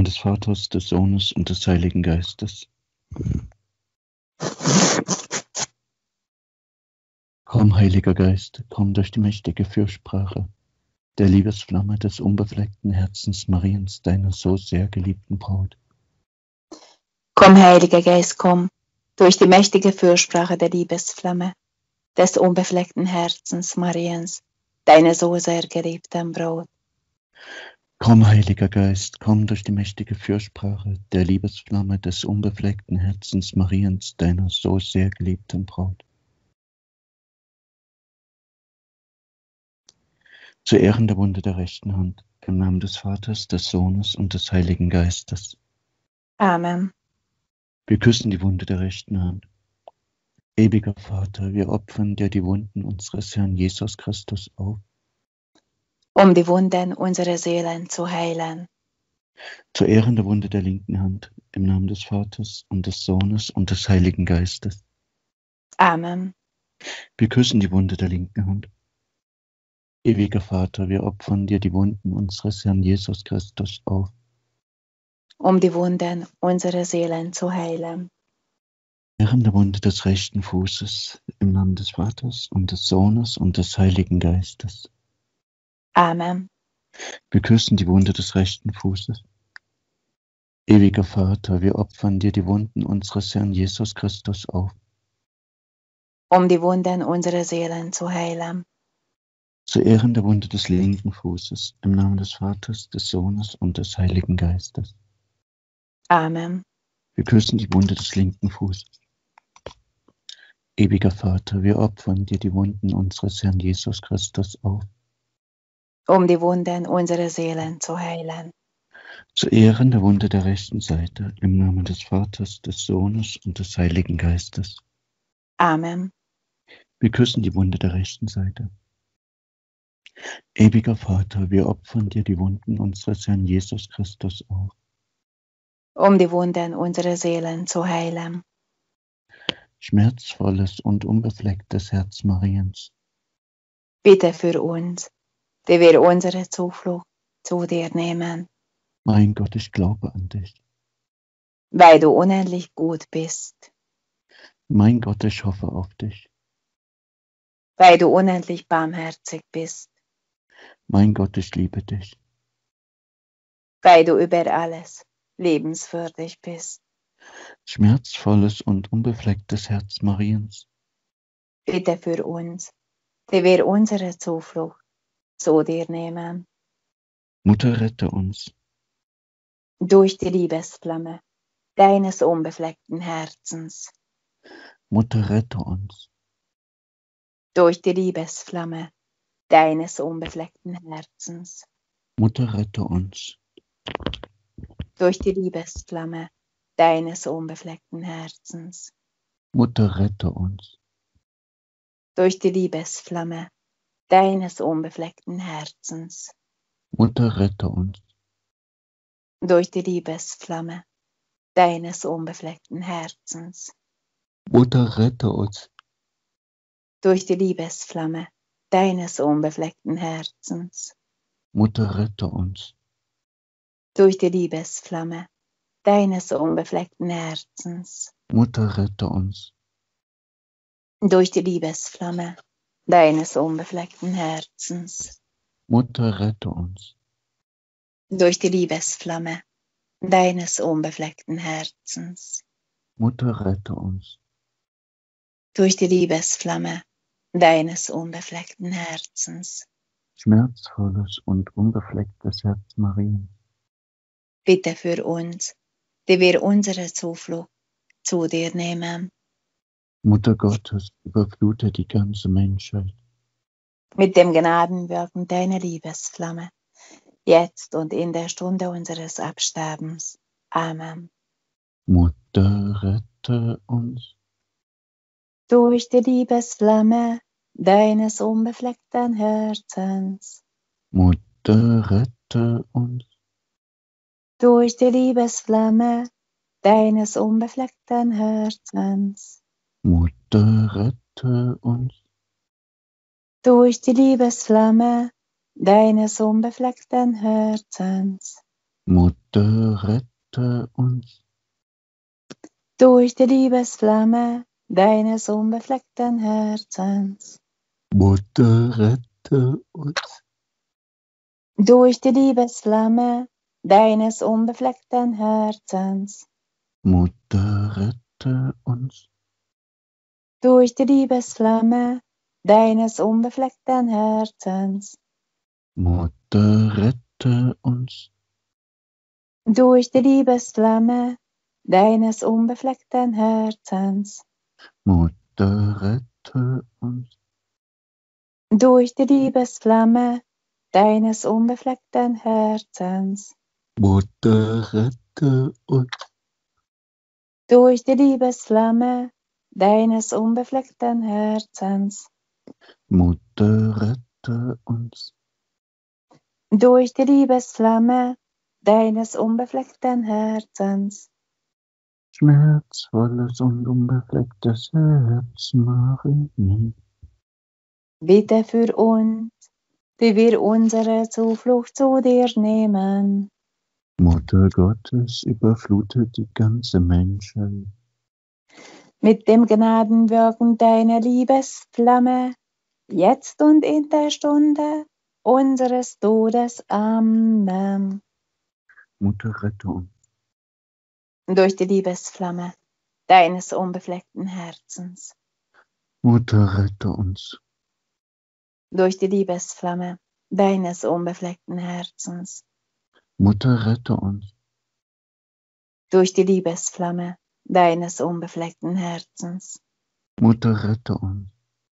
Namen des Vaters, des Sohnes und des Heiligen Geistes. Komm, Heiliger Geist, komm durch die mächtige Fürsprache der Liebesflamme des unbefleckten Herzens Mariens, deiner so sehr geliebten Braut. Komm, Heiliger Geist, komm, durch die mächtige Fürsprache der Liebesflamme des unbefleckten Herzens Mariens, deiner so sehr geliebten Braut. Komm, Heiliger Geist, komm durch die mächtige Fürsprache der Liebesflamme des unbefleckten Herzens Mariens, deiner so sehr geliebten Braut. Zu Ehren der Wunde der rechten Hand, im Namen des Vaters, des Sohnes und des Heiligen Geistes. Amen. Wir küssen die Wunde der rechten Hand. Ewiger Vater, wir opfern dir die Wunden unseres Herrn Jesus Christus auf, Um die Wunden unserer Seelen zu heilen. zu Ehren der Wunde der linken Hand, im Namen des Vaters und des Sohnes und des Heiligen Geistes. Amen. Wir küssen die Wunde der linken Hand. Ewiger Vater, wir opfern dir die Wunden unseres Herrn Jesus Christus auf, Um die Wunden unserer Seelen zu heilen. zu Ehren der Wunde des rechten Fußes, im Namen des Vaters und des Sohnes und des Heiligen Geistes. Amen. Wir küssen die Wunde des rechten Fußes. Ewiger Vater, wir opfern dir die Wunden unseres Herrn Jesus Christus auf, Um die Wunden unserer Seelen zu heilen. zu Ehren der Wunde des linken Fußes, im Namen des Vaters, des Sohnes und des Heiligen Geistes. Amen. Wir küssen die Wunde des linken Fußes. Ewiger Vater, wir opfern dir die Wunden unseres Herrn Jesus Christus auf, Um die Wunden unserer Seelen zu heilen. zu Ehren der Wunde der rechten Seite, im Namen des Vaters, des Sohnes und des Heiligen Geistes. Amen. Wir küssen die Wunde der rechten Seite. Ewiger Vater, wir opfern dir die Wunden unseres Herrn Jesus Christus auf, Um die Wunden unserer Seelen zu heilen. schmerzvolles und unbeflecktes Herz Mariens. Bitte für uns, die wir unsere Zuflucht zu dir nehmen, Mein Gott, ich glaube an dich. weil du unendlich gut bist, Mein Gott, ich hoffe auf dich. weil du unendlich barmherzig bist, Mein Gott, ich liebe dich. weil du über alles lebenswürdig bist. Schmerzvolles und unbeflecktes Herz Mariens. Bitte für uns, die wir unsere Zuflucht zu dir nehmen, Mutter, rette uns. durch die Liebesflamme deines unbefleckten Herzens, Mutter, rette uns. durch die Liebesflamme deines unbefleckten Herzens, Mutter, rette uns. durch die Liebesflamme deines unbefleckten Herzens, Mutter, rette uns. durch die Liebesflamme deines unbefleckten Herzens, Mutter, rette uns. durch die Liebesflamme deines unbefleckten Herzens, Mutter, rette uns. durch die Liebesflamme deines unbefleckten Herzens, Mutter, rette uns. durch die Liebesflamme deines unbefleckten Herzens, Mutter, rette uns. durch die Liebesflamme deines unbefleckten Herzens, Mutter, rette uns. durch die Liebesflamme deines unbefleckten Herzens, Mutter, rette uns. durch die Liebesflamme deines unbefleckten Herzens. Schmerzvolles und unbeflecktes Herz Mariens. Bitte für uns, die wir unsere Zuflucht zu dir nehmen, Mutter Gottes, überflute die ganze Menschheit. mit dem Gnadenwirken deiner Liebesflamme, jetzt und in der Stunde unseres Absterbens. Amen. Mutter, rette uns. Durch die Liebesflamme deines unbefleckten Herzens, Mutter, rette uns. durch die Liebesflamme deines unbefleckten Herzens, Mutter, rette uns. durch die Liebesflamme deines unbefleckten Herzens, Mutter, rette uns. Durch die Liebesflamme deines unbefleckten Herzens. Mutter, rette uns. Durch die Liebesflamme deines unbefleckten Herzens. Mutter, rette uns. Durch die Liebesflamme deines unbefleckten Herzens. Mutter, rette uns. Durch die Liebesflamme deines unbefleckten Herzens. Mutter, rette uns. Durch die Liebesflamme deines unbefleckten Herzens. Mutter, rette uns. Durch die Liebesflamme deines unbefleckten Herzens. Mutter, rette uns. Durch die Liebesflamme deines unbefleckten Herzens. Schmerzvolles und unbeflecktes Herz, Maria. Bitte für uns, die wir unsere Zuflucht zu dir nehmen. Mutter Gottes, überflute die ganze Menschheit. Mit dem Gnadenwirken deiner Liebesflamme, jetzt und in der Stunde unseres Todes. Amen. Mutter, rette uns. Durch die Liebesflamme deines unbefleckten Herzens. Mutter, rette uns. Durch die Liebesflamme deines unbefleckten Herzens. Mutter, rette uns. Durch die Liebesflamme deines unbefleckten Herzens. Mutter, rette uns.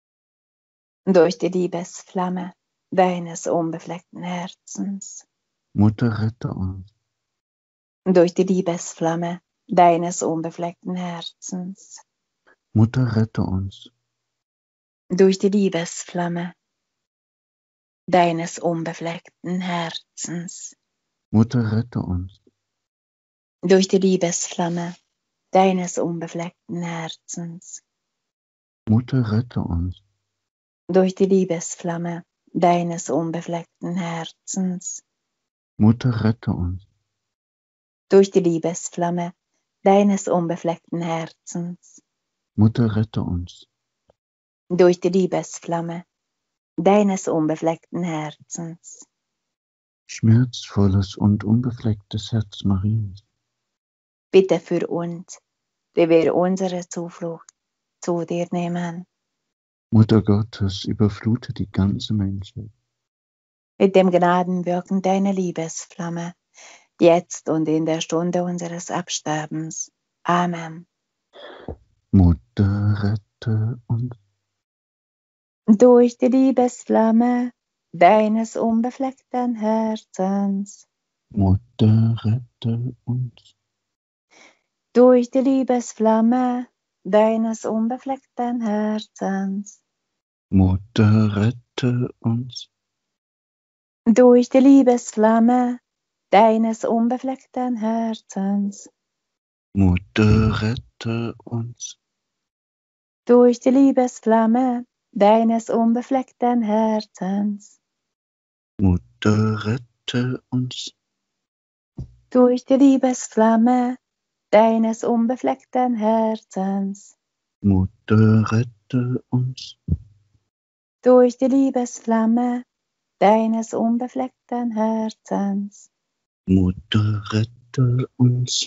Durch die Liebesflamme deines unbefleckten Herzens. Mutter, rette uns. Durch die Liebesflamme deines unbefleckten Herzens. Mutter, rette uns. Durch die Liebesflamme deines unbefleckten Herzens. Mutter, rette uns. Durch die Liebesflamme deines unbefleckten Herzens. Mutter, rette uns. Durch die Liebesflamme deines unbefleckten Herzens. Mutter, rette uns. Durch die Liebesflamme deines unbefleckten Herzens. Mutter, rette uns. Durch die Liebesflamme deines unbefleckten Herzens. Schmerzvolles und unbeflecktes Herz Mariens. Bitte für uns, die wir unsere Zuflucht zu dir nehmen. Mutter Gottes, überflute die ganze Menschheit. Mit dem Gnadenwirken deiner Liebesflamme, jetzt und in der Stunde unseres Absterbens. Amen. Mutter, rette uns. Durch die Liebesflamme deines unbefleckten Herzens. Mutter, rette uns. Durch die Liebesflamme deines unbefleckten Herzens. Mutter, rette uns. Durch die Liebesflamme deines unbefleckten Herzens. Mutter, rette uns. Durch die Liebesflamme deines unbefleckten Herzens. Mutter, rette uns. Durch die Liebesflamme deines unbefleckten Herzens. Mutter, rette uns. Durch die Liebesflamme deines unbefleckten Herzens. Mutter, rette uns.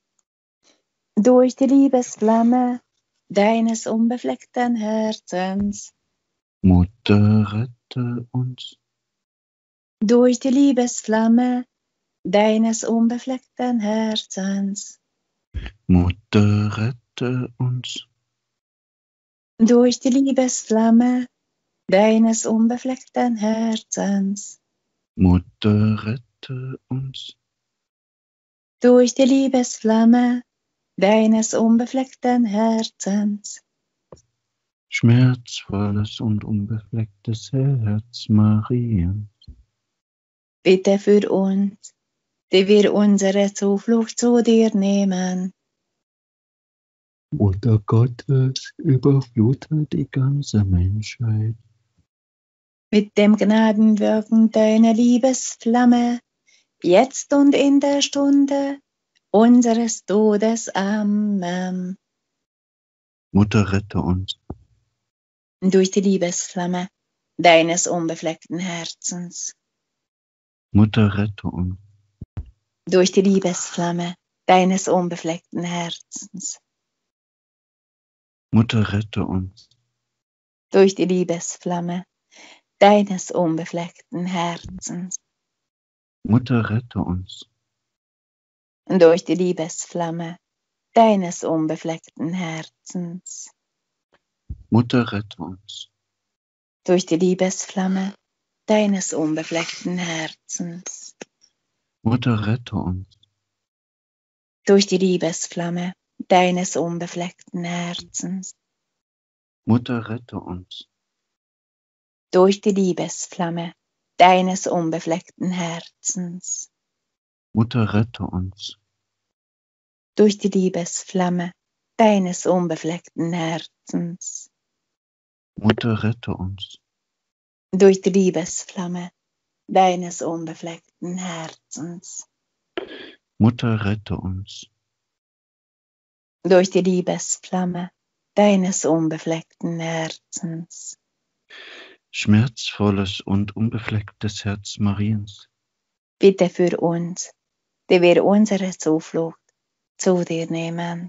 Durch die Liebesflamme deines unbefleckten Herzens. Mutter, rette uns. Durch die Liebesflamme deines unbefleckten Herzens. Mutter, rette uns. Durch die Liebesflamme deines unbefleckten Herzens. Mutter, rette uns. Durch die Liebesflamme deines unbefleckten Herzens. Schmerzvolles und unbeflecktes Herz Mariens. Bitte für uns, die wir unsere Zuflucht zu dir nehmen. Mutter Gottes, überflute die ganze Menschheit. Mit dem Gnadenwirken deiner Liebesflamme, jetzt und in der Stunde unseres Todes. Amen. Mutter, rette uns. Durch die Liebesflamme deines unbefleckten Herzens. Mutter, rette uns. Durch die Liebesflamme deines unbefleckten Herzens. Mutter, rette uns. Durch die Liebesflamme deines unbefleckten Herzens. Mutter, rette uns. Durch die Liebesflamme deines unbefleckten Herzens. Mutter, rette uns. Durch die Liebesflamme deines unbefleckten Herzens. Mutter, rette uns. Durch die Liebesflamme deines unbefleckten Herzens. Mutter, rette uns. Durch die Liebesflamme deines unbefleckten Herzens. Mutter, rette uns. Durch die Liebesflamme deines unbefleckten Herzens. Mutter, rette uns. Durch die Liebesflamme deines unbefleckten Herzens. Mutter, rette uns. Durch die Liebesflamme deines unbefleckten Herzens. Schmerzvolles und unbeflecktes Herz Mariens, Bitte für uns, die wir unsere Zuflucht zu dir nehmen.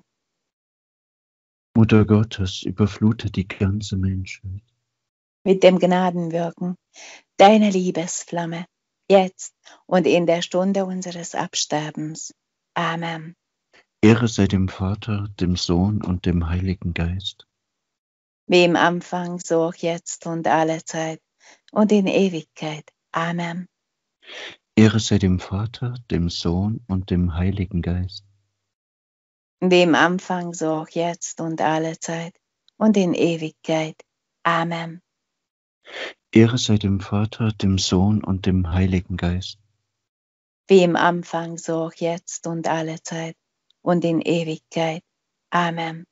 Mutter Gottes, überflute die ganze Menschheit. Mit dem Gnadenwirken deiner Liebesflamme, jetzt und in der Stunde unseres Absterbens. Amen. Ehre sei dem Vater, dem Sohn und dem Heiligen Geist. Wie im Anfang, so auch jetzt und alle Zeit und in Ewigkeit. Amen. Ehre sei dem Vater, dem Sohn und dem Heiligen Geist. Wie im Anfang, so auch jetzt und alle Zeit und in Ewigkeit. Amen. Ehre sei dem Vater, dem Sohn und dem Heiligen Geist. Wie im Anfang, so auch jetzt und alle Zeit und in Ewigkeit. Amen.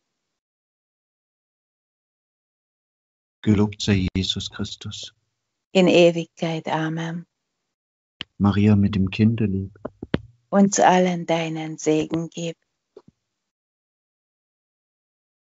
Gelobt sei Jesus Christus. In Ewigkeit. Amen. Maria mit dem Kinde lieb. Uns allen deinen Segen gib.